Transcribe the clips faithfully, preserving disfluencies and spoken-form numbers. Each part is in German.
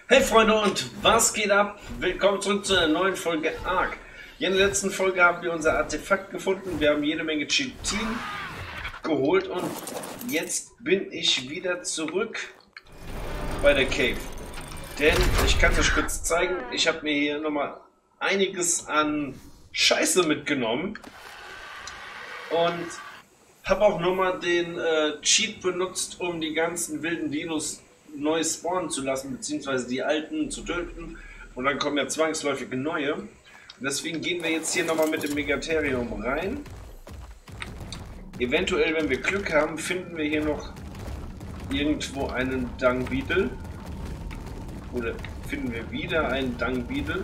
Hey Freunde und was geht ab? Willkommen zurück zu einer neuen Folge Ark. In der letzten Folge haben wir unser Artefakt gefunden, wir haben jede Menge Chitin geholt und jetzt bin ich wieder zurück bei der Cave. Denn ich kann es euch kurz zeigen, ich habe mir hier nochmal einiges an Scheiße mitgenommen und habe auch nochmal den äh, Cheat benutzt, um die ganzen wilden Dinos neu spawnen zu lassen, beziehungsweise die alten zu töten. Und dann kommen ja zwangsläufig neue. Und deswegen gehen wir jetzt hier nochmal mit dem Megatherium rein. Eventuell, wenn wir Glück haben, finden wir hier noch irgendwo einen Dung Beetle. Oder finden wir wieder einen Dung Beetle.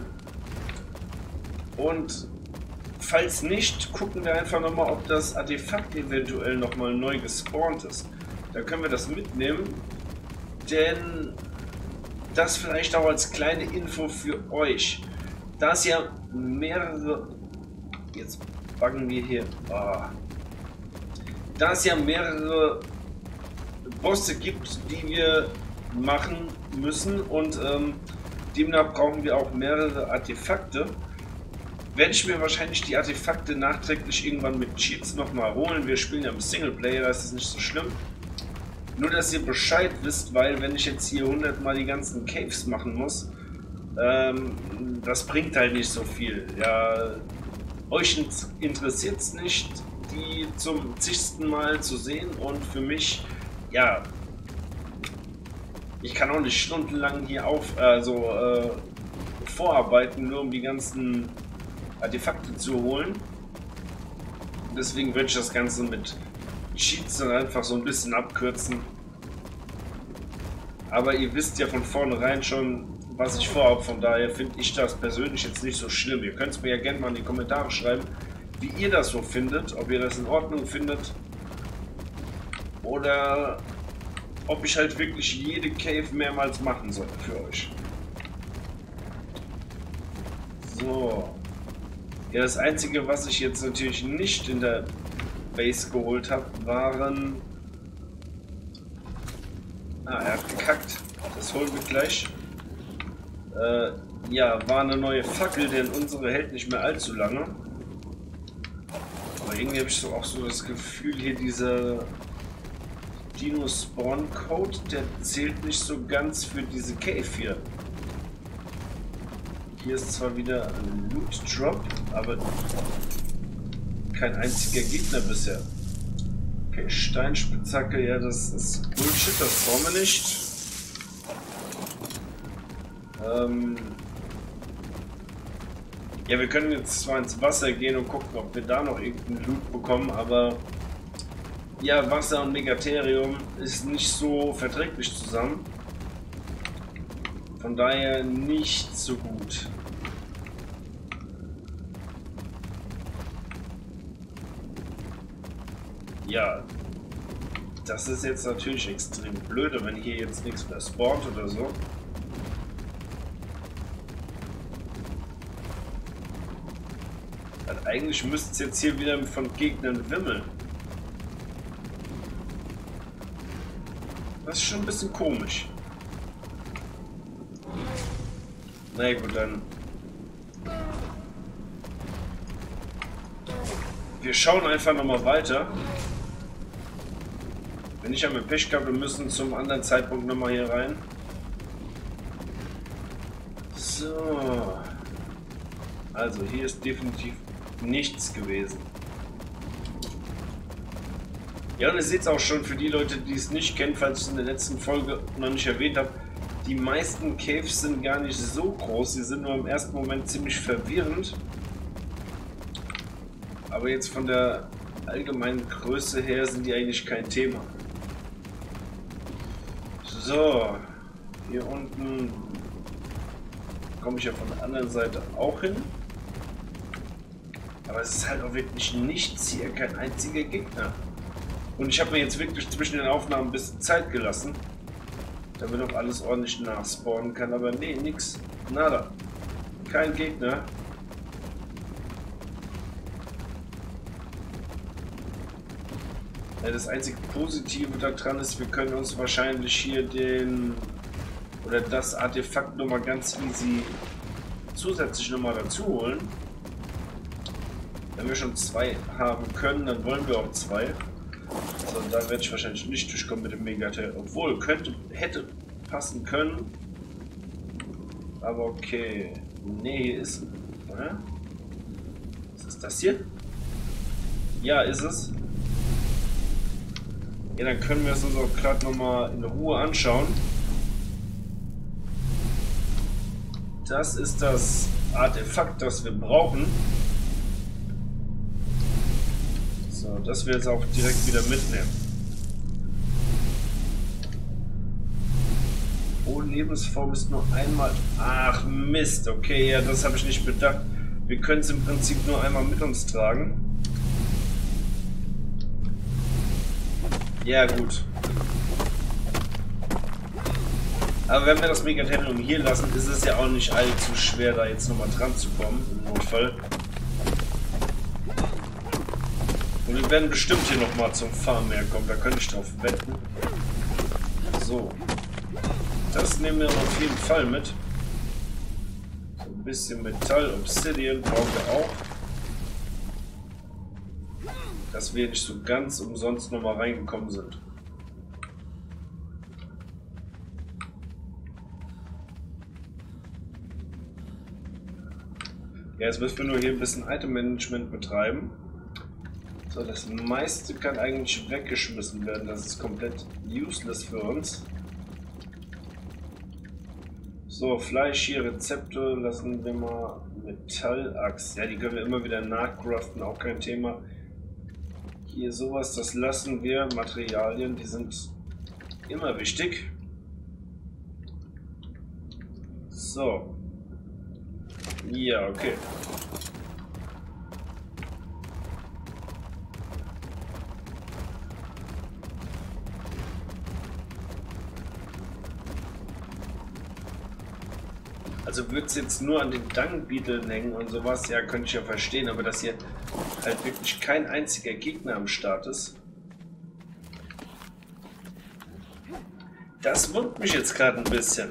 Und falls nicht, gucken wir einfach nochmal, ob das Artefakt eventuell nochmal neu gespawnt ist. Da können wir das mitnehmen. Denn das vielleicht auch als kleine Info für euch. Da es ja mehrere... Jetzt buggen wir hier... Oh. Da es ja mehrere Bosse gibt, die wir machen müssen und ähm, demnach brauchen wir auch mehrere Artefakte, werde ich mir wahrscheinlich die Artefakte nachträglich irgendwann mit Cheats nochmal holen. Wir spielen ja im Singleplayer, das ist nicht so schlimm. Nur, dass ihr Bescheid wisst, weil wenn ich jetzt hier hundert Mal die ganzen Caves machen muss, ähm, das bringt halt nicht so viel. Ja, euch interessiert es nicht, die zum zigsten Mal zu sehen und für mich, ja, ich kann auch nicht stundenlang hier auf, also äh, vorarbeiten, nur um die ganzen Artefakte zu holen. Deswegen würde ich das Ganze mit Cheats dann einfach so ein bisschen abkürzen. Aber ihr wisst ja von vornherein schon, was ich vorhabe. Von daher finde ich das persönlich jetzt nicht so schlimm. Ihr könnt es mir ja gerne mal in die Kommentare schreiben, wie ihr das so findet. Ob ihr das in Ordnung findet. Oder ob ich halt wirklich jede Cave mehrmals machen soll für euch. So. Ja, das Einzige, was ich jetzt natürlich nicht in der Base geholt habe, waren... Ah, er hat gekackt. Das holen wir gleich. Äh, ja, war eine neue Fackel, denn unsere hält nicht mehr allzu lange. Aber irgendwie habe ich so auch so das Gefühl, hier dieser Dino Spawn Code, der zählt nicht so ganz für diese Cave hier. Hier ist zwar wieder ein Loot Drop, aber kein einziger Gegner bisher. Okay, Steinspitzhacke, ja, das ist Bullshit, das brauchen wir nicht. Ähm ja, wir können jetzt zwar ins Wasser gehen und gucken, ob wir da noch irgendeinen Loot bekommen, aber ja, Wasser und Megatherium ist nicht so verträglich zusammen. Von daher nicht so gut. Ja, das ist jetzt natürlich extrem blöde, wenn hier jetzt nichts mehr spawnt oder so. Also eigentlich müsste es jetzt hier wieder von Gegnern wimmeln. Das ist schon ein bisschen komisch. Na ja, gut, dann. Wir schauen einfach nochmal weiter. Wenn ich einmal Pech habe, wir müssen zum anderen Zeitpunkt nochmal hier rein. So. Also hier ist definitiv nichts gewesen. Ja, und ihr seht es auch schon für die Leute, die es nicht kennen, falls ich es in der letzten Folge noch nicht erwähnt habe. Die meisten Caves sind gar nicht so groß, sie sind nur im ersten Moment ziemlich verwirrend. Aber jetzt von der allgemeinen Größe her sind die eigentlich kein Thema. So, hier unten komme ich ja von der anderen Seite auch hin. Aber es ist halt auch wirklich nichts hier, kein einziger Gegner. Und ich habe mir jetzt wirklich zwischen den Aufnahmen ein bisschen Zeit gelassen, damit auch alles ordentlich nachspawnen kann. Aber nee, nix, nada, kein Gegner. Ja, das einzige Positive daran ist, wir können uns wahrscheinlich hier den oder das Artefakt nochmal ganz easy zusätzlich nochmal dazu holen. Wenn wir schon zwei haben können, dann wollen wir auch zwei. So, da werde ich wahrscheinlich nicht durchkommen mit dem Megatail. Obwohl, könnte, hätte passen können. Aber okay. Nee, hier ist... Oder? Was ist das hier? Ja, ist es. Ja, dann können wir es uns auch gerade nochmal in Ruhe anschauen. Das ist das Artefakt, das wir brauchen. So, das wir jetzt auch direkt wieder mitnehmen. Pro Lebensform ist nur einmal... Ach Mist, okay, ja, das habe ich nicht bedacht. Wir können es im Prinzip nur einmal mit uns tragen. Ja, gut. Aber wenn wir das Megatendum hier lassen, ist es ja auch nicht allzu schwer, da jetzt nochmal dran zu kommen, im Notfall. Und wir werden bestimmt hier nochmal zum Farm herkommen, da könnte ich drauf wetten. So. Das nehmen wir auf jeden Fall mit. So ein bisschen Metall, Obsidian brauchen wir auch. Dass wir nicht so ganz umsonst nochmal reingekommen sind. Ja, jetzt müssen wir nur hier ein bisschen Item-Management betreiben. So, das meiste kann eigentlich weggeschmissen werden. Das ist komplett useless für uns. So, Fleisch hier, Rezepte lassen wir mal. Metallachs. Ja, die können wir immer wieder nachcraften, auch kein Thema. Hier sowas, das lassen wir. Materialien, die sind immer wichtig. So. Ja, okay. Also würde es jetzt nur an den Dungbieteln hängen und sowas, ja, könnte ich ja verstehen, aber dass hier halt wirklich kein einziger Gegner am Start ist. Das wundert mich jetzt gerade ein bisschen.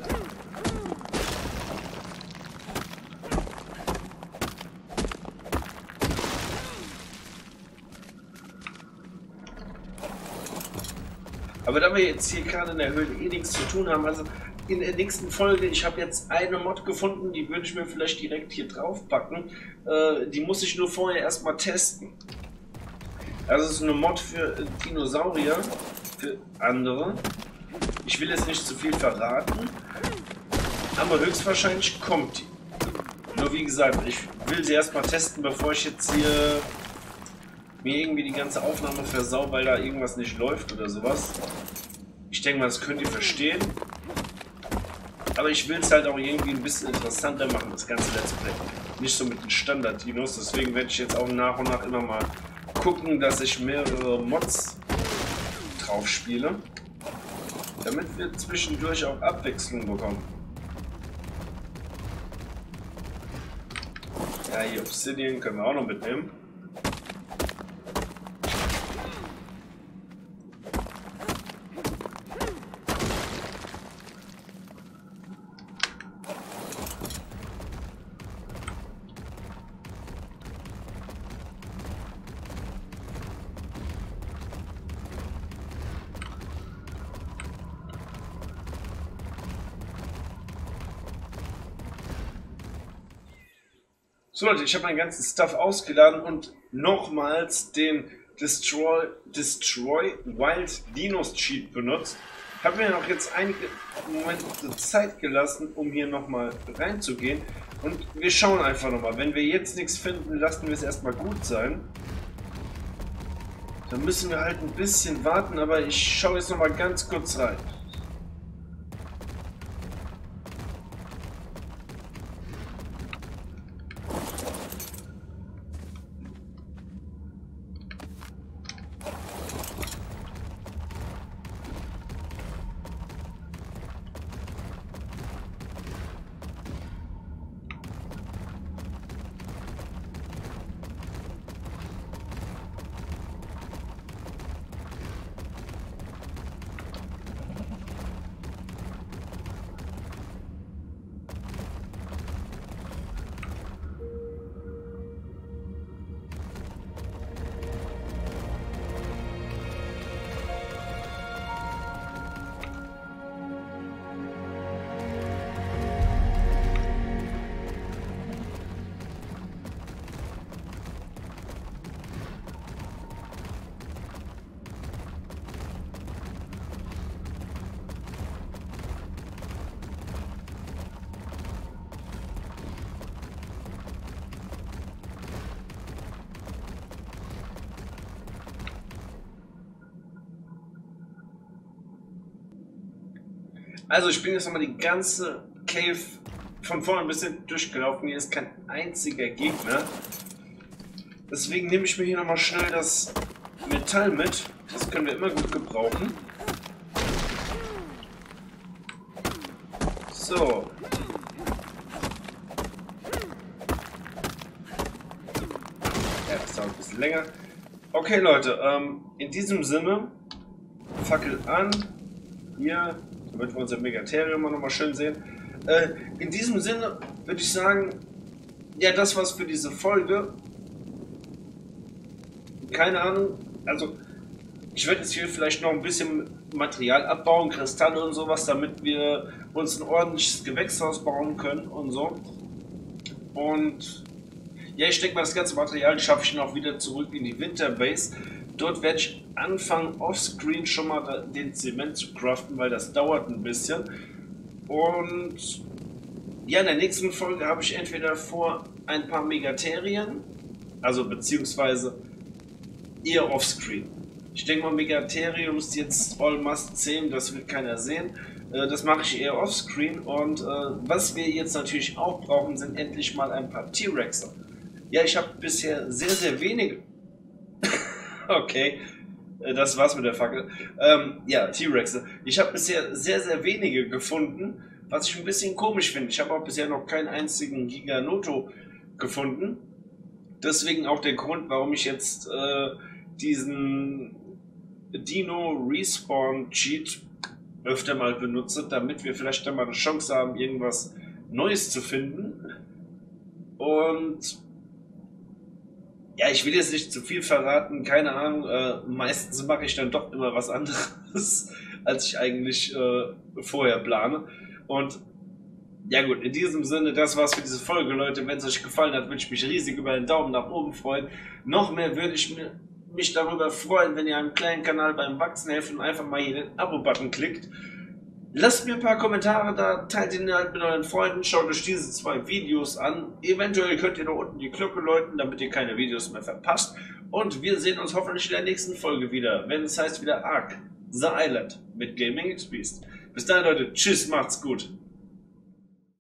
Aber da wir jetzt hier gerade in der Höhle eh nichts zu tun haben, also in der nächsten Folge, ich habe jetzt eine Mod gefunden, die würde ich mir vielleicht direkt hier drauf packen. Äh, die muss ich nur vorher erstmal testen. Also es ist eine Mod für Dinosaurier, für andere. Ich will jetzt nicht zu viel verraten, aber höchstwahrscheinlich kommt die. Nur wie gesagt, ich will sie erstmal testen, bevor ich jetzt hier mir irgendwie die ganze Aufnahme versau, weil da irgendwas nicht läuft oder sowas. Ich denke mal, das könnt ihr verstehen. Aber ich will es halt auch irgendwie ein bisschen interessanter machen, das ganze Let's Play. Nicht so mit den Standard-Dinos, deswegen werde ich jetzt auch nach und nach immer mal gucken, dass ich mehrere Mods drauf spiele. Damit wir zwischendurch auch Abwechslung bekommen. Ja, hier Obsidian können wir auch noch mitnehmen. So Leute, ich habe meinen ganzen Stuff ausgeladen und nochmals den Destroy, Destroy Wild Dinos Cheat benutzt. Habe mir noch jetzt einige Momente Zeit gelassen, um hier nochmal reinzugehen. Und wir schauen einfach nochmal. Wenn wir jetzt nichts finden, lassen wir es erstmal gut sein. Dann müssen wir halt ein bisschen warten, aber ich schaue jetzt nochmal ganz kurz rein. Also ich bin jetzt nochmal die ganze Cave von vorne ein bisschen durchgelaufen. Hier ist kein einziger Gegner. Deswegen nehme ich mir hier nochmal schnell das Metall mit. Das können wir immer gut gebrauchen. So. Ja, das dauert ein bisschen länger. Okay, Leute, ähm, in diesem Sinne, Fackel an. Hier, damit wir unser Megatherium noch mal schön sehen. Äh, in diesem Sinne würde ich sagen, ja, das war's für diese Folge. Keine Ahnung, also ich werde jetzt hier vielleicht noch ein bisschen Material abbauen, Kristalle und sowas, damit wir uns ein ordentliches Gewächshaus bauen können und so. Und ja, ich denke mal, das ganze Material schaffe ich noch wieder zurück in die Winterbase. Dort werde ich anfangen, offscreen schon mal den Zement zu craften, weil das dauert ein bisschen. Und ja, in der nächsten Folge habe ich entweder vor, ein paar Megaterien, also beziehungsweise eher offscreen. Ich denke mal, Megatherium ist jetzt all must zehn, das wird keiner sehen. Äh, das mache ich eher offscreen. Und äh, was wir jetzt natürlich auch brauchen, sind endlich mal ein paar T-Rexe. Ja, ich habe bisher sehr, sehr wenige. Okay, äh, das war's mit der Fackel. Ähm, ja, T-Rexe. Ich habe bisher sehr, sehr wenige gefunden, was ich ein bisschen komisch finde. Ich habe auch bisher noch keinen einzigen Giganoto gefunden. Deswegen auch der Grund, warum ich jetzt äh, diesen Dino Respawn Cheat öfter mal benutze, damit wir vielleicht dann mal eine Chance haben, irgendwas Neues zu finden. Und ja, ich will jetzt nicht zu viel verraten, keine Ahnung, äh, meistens mache ich dann doch immer was anderes, als ich eigentlich äh, vorher plane. Und ja gut, in diesem Sinne, das war's für diese Folge, Leute. Wenn es euch gefallen hat, würde ich mich riesig über einen Daumen nach oben freuen. Noch mehr würde ich mir, mich darüber freuen, wenn ihr einem kleinen Kanal beim Wachsen helft und einfach mal hier den Abo-Button klickt. Lasst mir ein paar Kommentare da, teilt den Inhalt mit euren Freunden, schaut euch diese zwei Videos an. Eventuell könnt ihr da unten die Glocke läuten, damit ihr keine Videos mehr verpasst. Und wir sehen uns hoffentlich in der nächsten Folge wieder, wenn es heißt wieder Ark, The Island mit Gaming X Beast. Bis dahin, Leute, tschüss, macht's gut.